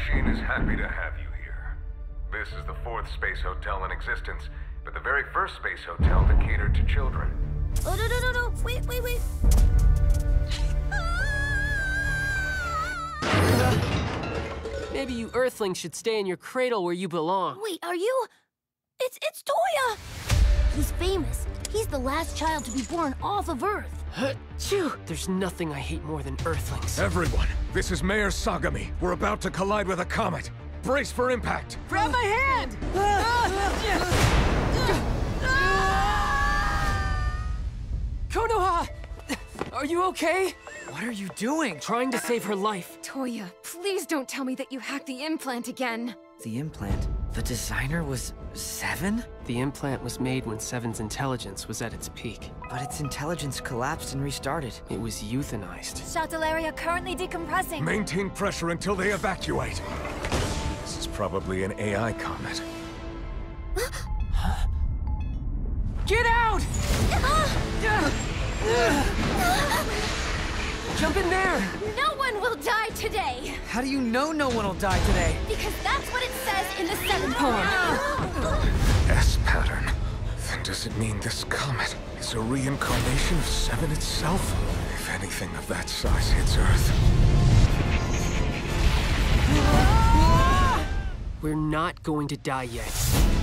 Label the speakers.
Speaker 1: machine is happy to have you here. This is the fourth space hotel in existence, but the very first space hotel to cater to children.
Speaker 2: Oh, no. Wait.
Speaker 3: Maybe you Earthlings should stay in your cradle where you belong.
Speaker 2: Wait, are you? It's Toya! He's famous. He's the last child to be born off of Earth.
Speaker 3: There's nothing I hate more than Earthlings.
Speaker 1: Everyone, this is Mayor Sagami. We're about to collide with a comet. Brace for impact.
Speaker 3: Grab my hand! Konoha! Are you okay?
Speaker 4: What are you doing?
Speaker 3: Trying to save her life.
Speaker 5: Toya, please don't tell me that you hacked the implant again.
Speaker 4: The implant? The designer was 7?
Speaker 3: The implant was made when Seven's intelligence was at its peak.
Speaker 4: But its intelligence collapsed and restarted.
Speaker 3: It was euthanized.
Speaker 2: Shuttle area currently decompressing.
Speaker 1: Maintain pressure until they evacuate. This is probably an AI comet.
Speaker 3: Get out! Jump in there!
Speaker 2: No one will die today!
Speaker 4: How do you know no one will die today?
Speaker 2: Because that's what it says in the 7th poem.
Speaker 1: S pattern. Then does it mean this comet is a reincarnation of 7 itself? If anything of that size hits Earth.
Speaker 3: We're not going to die yet.